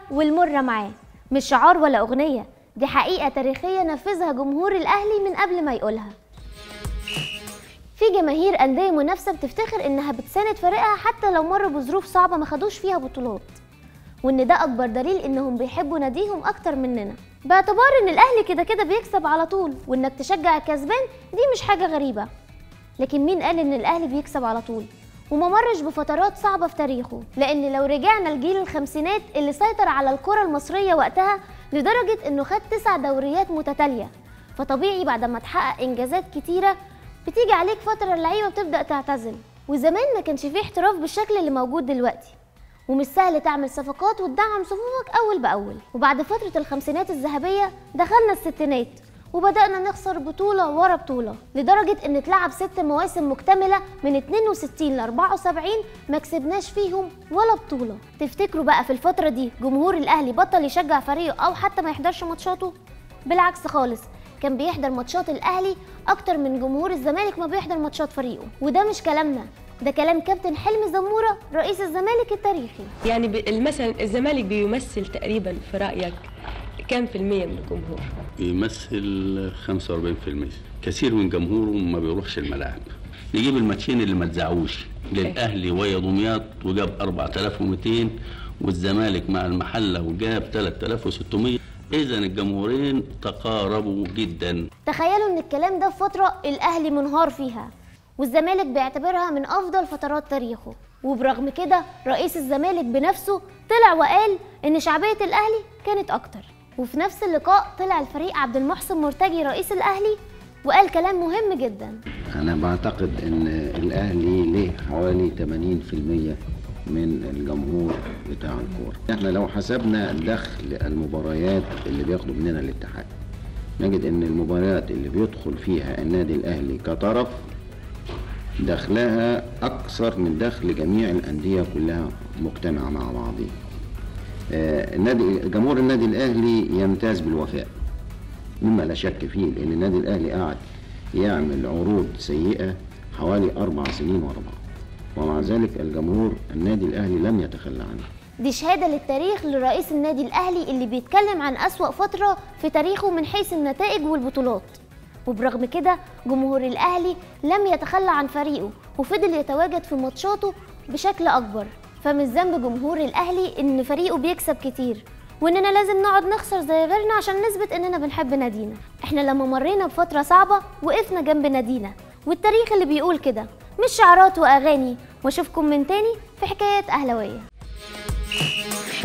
والمرة معاه، مش شعار ولا أغنية، دي حقيقة تاريخية نفذها جمهور الأهلي من قبل ما يقولها. في جماهير أندية منافسة بتفتخر إنها بتساند فريقها حتى لو مروا بظروف صعبة ما خدوش فيها بطولات، وإن ده أكبر دليل إنهم بيحبوا ناديهم أكتر مننا، باعتبار إن الأهلي كده كده بيكسب على طول، وإنك تشجع الكسبان دي مش حاجة غريبة. لكن مين قال إن الأهلي بيكسب على طول وما مرش بفترات صعبة في تاريخه؟ لأن لو رجعنا لجيل الخمسينات اللي سيطر على الكرة المصرية وقتها لدرجة إنه خد 9 دوريات متتالية، فطبيعي بعد ما تحقق إنجازات كتيرة بتيجي عليك فترة اللعيبة بتبدأ تعتزل، وزمان ما كانش فيه احتراف بالشكل اللي موجود دلوقتي، ومش سهل تعمل صفقات وتدعم صفوفك أول بأول. وبعد فترة الخمسينات الذهبية دخلنا الستينات وبدأنا نخسر بطولة ورا بطولة، لدرجة إن اتلعب 6 مواسم مكتملة من 62 ل 74 ما كسبناش فيهم ولا بطولة. تفتكروا بقى في الفترة دي جمهور الأهلي بطل يشجع فريقه أو حتى ما يحضرش ماتشاته؟ بالعكس خالص، كان بيحضر ماتشات الأهلي أكتر من جمهور الزمالك ما بيحضر ماتشات فريقه. وده مش كلامنا، ده كلام كابتن حلمي زمورة رئيس الزمالك التاريخي. يعني مثلا الزمالك بيمثل تقريبا في رأيك كام في المية من الجمهور؟ بيمثل 45%. كثير من جمهوره ما بيروحش الملاعب. نجيب الماتشين اللي ما تزعوش للأهلي ويا دمياط وجاب 4200 والزمالك مع المحلة وجاب 3600. إذا الجمهورين تقاربوا جدا. تخيلوا إن الكلام ده في فترة الأهلي منهار فيها والزمالك بيعتبرها من أفضل فترات تاريخه، وبرغم كده رئيس الزمالك بنفسه طلع وقال إن شعبية الأهلي كانت أكتر. وفي نفس اللقاء طلع الفريق عبد المحسن مرتجي رئيس الأهلي وقال كلام مهم جدا. أنا بعتقد إن الأهلي له حوالي 80% من الجمهور بتاع الكورة. احنا لو حسبنا دخل المباريات اللي بياخدوا مننا الاتحاد نجد إن المباريات اللي بيدخل فيها النادي الأهلي كطرف دخلها أكثر من دخل جميع الأندية كلها مجتمعة مع بعضها. جمهور النادي الأهلي يمتاز بالوفاء مما لا شك فيه، لأن النادي الأهلي قاعد يعمل عروض سيئة حوالي 4 سنين ورا بعض، ومع ذلك الجمهور النادي الأهلي لم يتخلى عنه. دي شهادة للتاريخ لرئيس النادي الأهلي اللي بيتكلم عن أسوأ فترة في تاريخه من حيث النتائج والبطولات، وبرغم كده جمهور الأهلي لم يتخلى عن فريقه وفضل يتواجد في ماتشاته بشكل أكبر. فمش ذنب جمهور الأهلي إن فريقه بيكسب كتير وإننا لازم نقعد نخسر زي غيرنا عشان نثبت إننا بنحب نادينا. إحنا لما مرينا بفترة صعبة وقفنا جنب نادينا، والتاريخ اللي بيقول كده، مش شعارات وأغاني. وأشوفكم من تاني في حكايات أهلاوية.